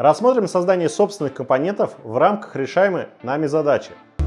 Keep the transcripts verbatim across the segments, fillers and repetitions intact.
Рассмотрим создание собственных компонентов в рамках решаемой нами задачи.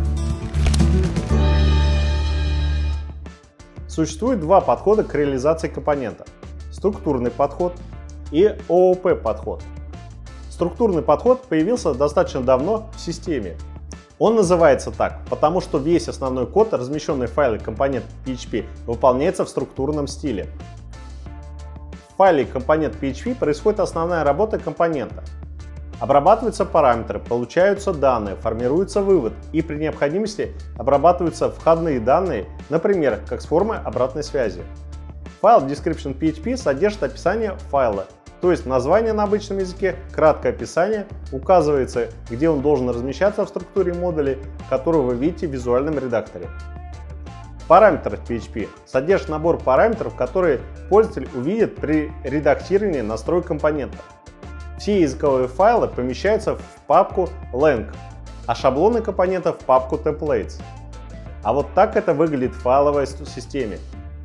Существует два подхода к реализации компонента: структурный подход и ООП подход. Структурный подход появился достаточно давно в системе. Он называется так, потому что весь основной код, размещенный в файле компонент пи эйч пи, выполняется в структурном стиле. В файле компонент пи эйч пи происходит основная работа компонента. Обрабатываются параметры, получаются данные, формируется вывод и при необходимости обрабатываются входные данные, например, как с формы обратной связи. Файл description пи эйч пи содержит описание файла, то есть название на обычном языке, краткое описание, указывается, где он должен размещаться в структуре модулей, которую вы видите в визуальном редакторе. Параметр пи эйч пи содержит набор параметров, которые пользователь увидит при редактировании настроек компонента. Все языковые файлы помещаются в папку lang, а шаблоны компонентов в папку templates. А вот так это выглядит в файловой системе.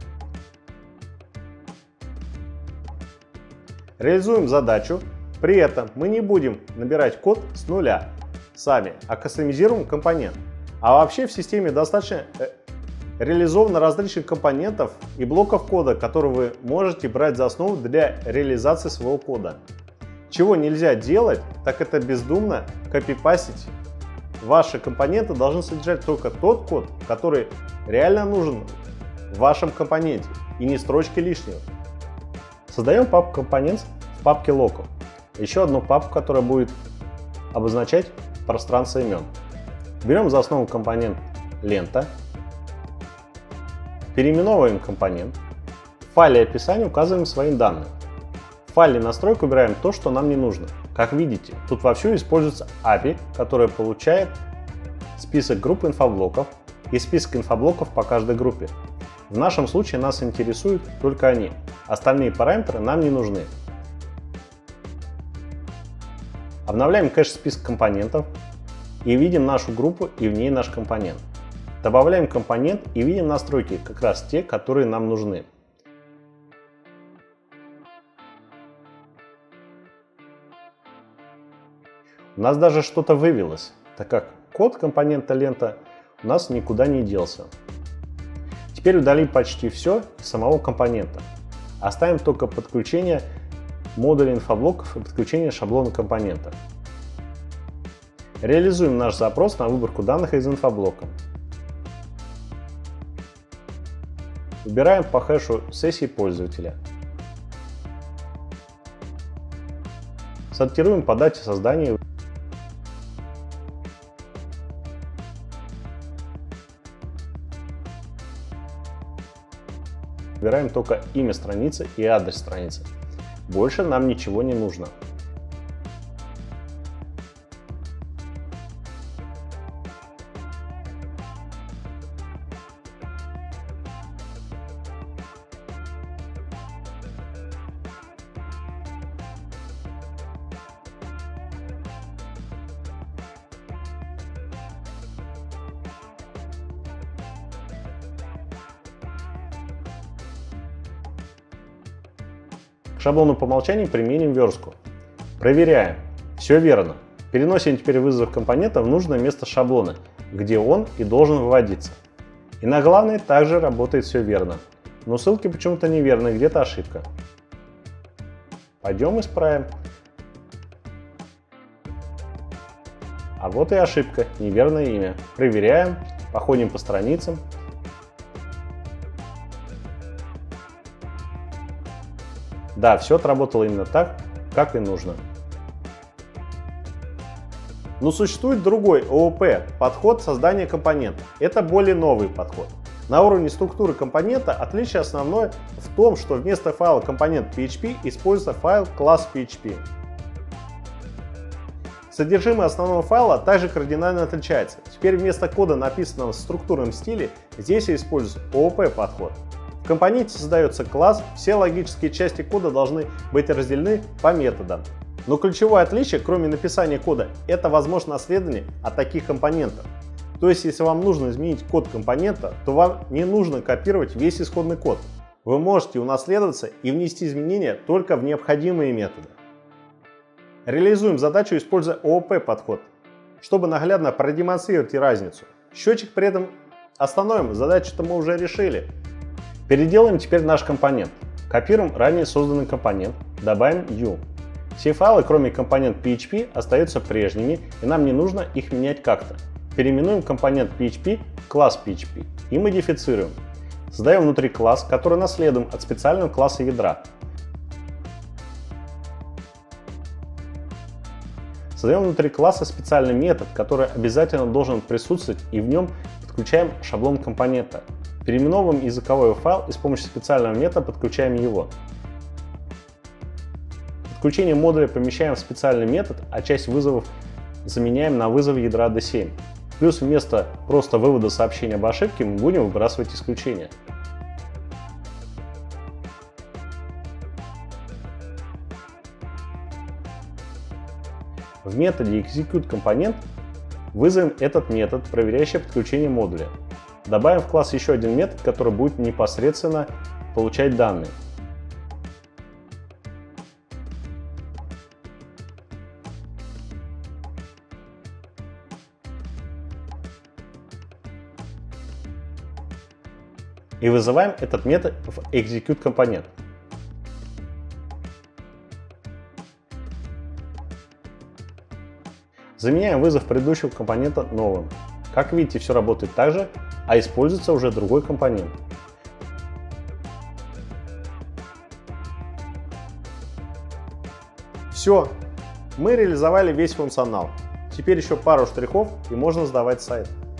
Реализуем задачу, при этом мы не будем набирать код с нуля сами, а кастомизируем компонент. А вообще в системе достаточно реализовано различных компонентов и блоков кода, которые вы можете брать за основу для реализации своего кода. Чего нельзя делать, так это бездумно копипастить. Ваши компоненты должны содержать только тот код, который реально нужен в вашем компоненте, и не строчки лишнего. Создаем папку Components в папке Local. Еще одну папку, которая будет обозначать пространство имен. Берем за основу компонент лента, переименовываем компонент, в файле описания указываем свои данные. В файле настройок убираем то, что нам не нужно. Как видите, тут вовсю используется эй пи ай, которая получает список групп инфоблоков и список инфоблоков по каждой группе. В нашем случае нас интересуют только они, остальные параметры нам не нужны. Обновляем кэш-список компонентов и видим нашу группу и в ней наш компонент. Добавляем компонент и видим настройки, как раз те, которые нам нужны. У нас даже что-то вывелось, так как код компонента лента у нас никуда не делся. Теперь удалим почти все из самого компонента. Оставим только подключение модуля инфоблоков и подключение шаблона компонента. Реализуем наш запрос на выборку данных из инфоблока. Выбираем по хэшу сессии пользователя. Сортируем по дате создания. Выбираем только имя страницы и адрес страницы. Больше нам ничего не нужно. К шаблону по умолчанию применим верстку. Проверяем. Все верно. Переносим теперь вызов компонента в нужное место шаблона, где он и должен выводиться. И на главной также работает все верно. Но ссылки почему-то неверные, где-то ошибка. Пойдем исправим. А вот и ошибка, неверное имя. Проверяем, походим по страницам. Да, все отработало именно так, как и нужно. Но существует другой ООП – подход создания компонента. Это более новый подход. На уровне структуры компонента отличие основное в том, что вместо файла компонент пи эйч пи используется файл класс пи эйч пи. Содержимое основного файла также кардинально отличается. Теперь вместо кода, написанного в структурном стиле, здесь используется ООП подход. В компоненте создается класс, все логические части кода должны быть разделены по методам. Но ключевое отличие, кроме написания кода, это возможно наследование от таких компонентов. То есть, если вам нужно изменить код компонента, то вам не нужно копировать весь исходный код. Вы можете унаследоваться и внести изменения только в необходимые методы. Реализуем задачу, используя ООП подход, чтобы наглядно продемонстрировать разницу. Счетчик при этом остановим, задачу-то мы уже решили. Переделаем теперь наш компонент. Копируем ранее созданный компонент, добавим U. Все файлы, кроме компонент пи эйч пи, остаются прежними, и нам не нужно их менять как-то. Переименуем компонент пи эйч пи в класс пи эйч пи и модифицируем. Создаем внутри класс, который наследуем от специального класса ядра. Создаем внутри класса специальный метод, который обязательно должен присутствовать, и в нем подключаем шаблон компонента. Переименовываем языковой файл и с помощью специального метода подключаем его. Подключение модуля помещаем в специальный метод, а часть вызовов заменяем на вызов ядра ди семь. Плюс вместо просто вывода сообщения об ошибке мы будем выбрасывать исключения. В методе ExecuteComponent вызовем этот метод, проверяющий подключение модуля. Добавим в класс еще один метод, который будет непосредственно получать данные. И вызываем этот метод в ExecuteComponent. Заменяем вызов предыдущего компонента новым. Как видите, все работает так же, а используется уже другой компонент. Все, мы реализовали весь функционал. Теперь еще пару штрихов и можно сдавать сайт.